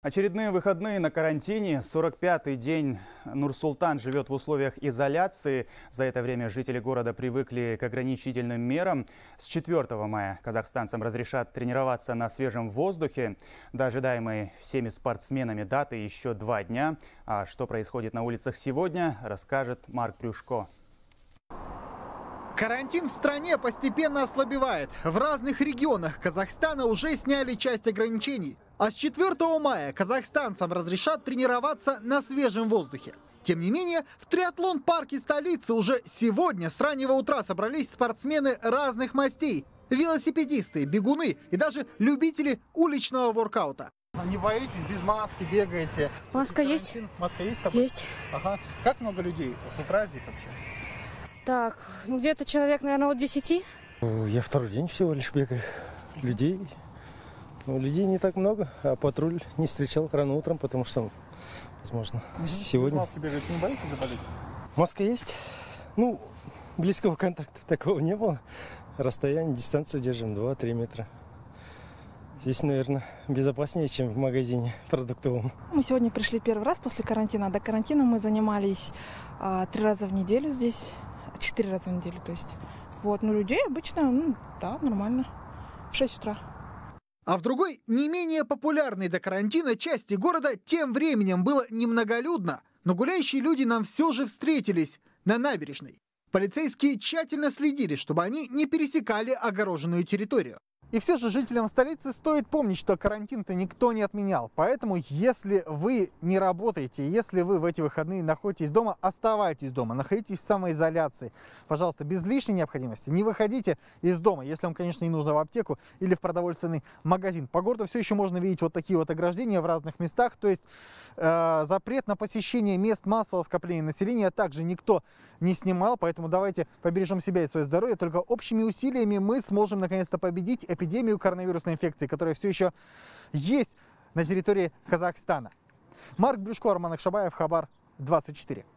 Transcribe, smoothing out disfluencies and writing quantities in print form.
Очередные выходные на карантине. 45-й день Нур-Султан живет в условиях изоляции. За это время жители города привыкли к ограничительным мерам. С 4 мая казахстанцам разрешат тренироваться на свежем воздухе. До ожидаемой всеми спортсменами даты еще 2 дня. А что происходит на улицах сегодня, расскажет Марк Брюшко. Карантин в стране постепенно ослабевает. В разных регионах Казахстана уже сняли часть ограничений. А с 4 мая казахстанцам разрешат тренироваться на свежем воздухе. Тем не менее, в триатлон-парке столицы уже сегодня с раннего утра собрались спортсмены разных мастей. Велосипедисты, бегуны и даже любители уличного воркаута. Не боитесь, без маски бегаете? Маска есть. Маска есть с собой? Есть. Ага. Как много людей с утра здесь вообще? Так, ну где-то человек, наверное, от 10. Я второй день всего лишь бегаю. Людей не так много, а патруль не встречал рано утром, потому что, возможно, сегодня... Без маски бегаете, не боитесь заболеть? Маска есть. Ну, близкого контакта такого не было. Расстояние, дистанцию держим 2-3 метра. Здесь, наверное, безопаснее, чем в магазине продуктовом. Мы сегодня пришли первый раз после карантина. До карантина мы занимались 3 раза в неделю здесь. 4 раза в неделю, то есть. Вот, но людей обычно, да, нормально. В 6 утра. А в другой, не менее популярной до карантина части города тем временем было немноголюдно. Но гуляющие люди нам все же встретились на набережной. Полицейские тщательно следили, чтобы они не пересекали огороженную территорию. И все же жителям столицы стоит помнить, что карантин-то никто не отменял. Поэтому, если вы не работаете, если вы в эти выходные находитесь дома, оставайтесь дома, находитесь в самоизоляции. Пожалуйста, без лишней необходимости не выходите из дома, если вам, конечно, не нужно в аптеку или в продовольственный магазин. По городу все еще можно видеть вот такие вот ограждения в разных местах. То есть запрет на посещение мест массового скопления населения также никто не снимал. Поэтому давайте побережем себя и свое здоровье. Только общими усилиями мы сможем наконец-то победить эпидемию коронавирусной инфекции, которая все еще есть на территории Казахстана. Марк Брюшко, Роман Акшабаев, Хабар 24.